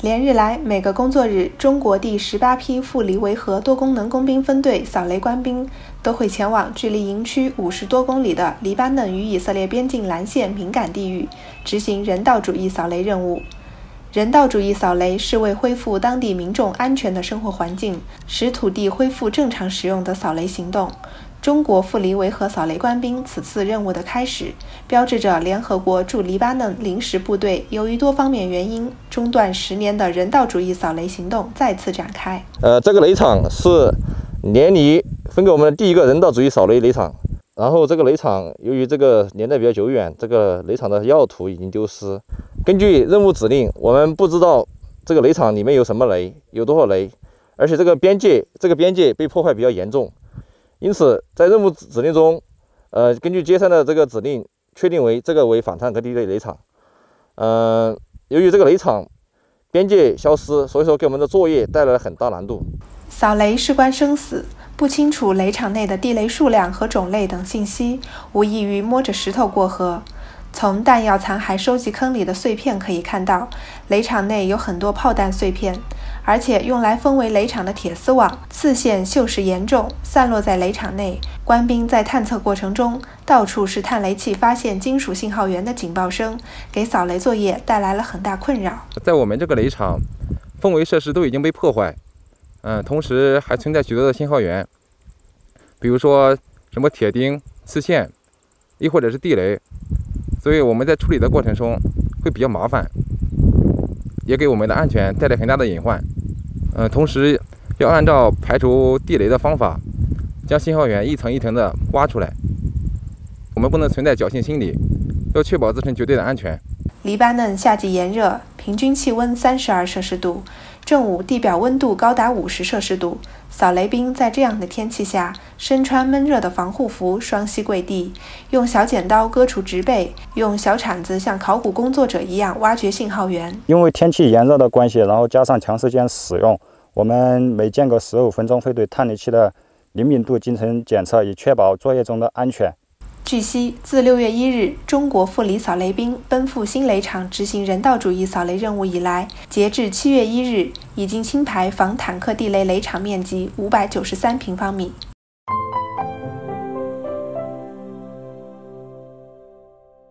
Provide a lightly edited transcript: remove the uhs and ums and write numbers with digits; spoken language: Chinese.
连日来，每个工作日，中国第18批赴黎维和多功能工兵分队扫雷官兵都会前往距离营区50多公里的黎巴嫩与以色列边境蓝线敏感地域，执行人道主义扫雷任务。人道主义扫雷是为恢复当地民众安全的生活环境，使土地恢复正常使用的扫雷行动。中国赴黎维和扫雷官兵此次任务的开始，标志着联合国驻黎巴嫩临时部队由于多方面原因中断10年的人道主义扫雷行动再次展开。 这个雷场是连黎分给我们的第一个人道主义扫雷雷场。然后这个雷场由于这个年代比较久远，这个雷场的要图已经丢失。根据任务指令，我们不知道这个雷场里面有什么雷，有多少雷，而且这个边界被破坏比较严重。因此，在任务指令中，根据接上的这个指令，确定为这个为反坦克地雷雷场。由于这个雷场边界消失，所以说给我们的作业带来了很大难度。 扫雷事关生死，不清楚雷场内的地雷数量和种类等信息，无异于摸着石头过河。从弹药残骸收集坑里的碎片可以看到，雷场内有很多炮弹碎片，而且用来封围雷场的铁丝网刺线锈蚀严重，散落在雷场内。官兵在探测过程中，到处是探雷器发现金属信号源的警报声，给扫雷作业带来了很大困扰。 在我们这个雷场，封围设施都已经被破坏，同时还存在许多的信号源，比如说什么铁钉、刺线，亦或者是地雷。所以我们在处理的过程中会比较麻烦，也给我们的安全带来很大的隐患。同时要按照排除地雷的方法，将信号源一层一层的挖出来。我们不能存在侥幸心理，要确保自身绝对的安全。 黎巴嫩夏季炎热，平均气温32摄氏度，正午地表温度高达50摄氏度。扫雷兵在这样的天气下，身穿闷热的防护服，双膝跪地，用小剪刀割除植被，用小铲子像考古工作者一样挖掘信号源。 因为天气炎热的关系，然后加上长时间使用，我们每间隔15分钟会对探雷器的灵敏度进行检测，以确保作业中的安全。 据悉，自6月1日中国赴黎扫雷兵奔赴新雷场执行人道主义扫雷任务以来，截至7月1日，已经清排防坦克地雷雷场面积593平方米。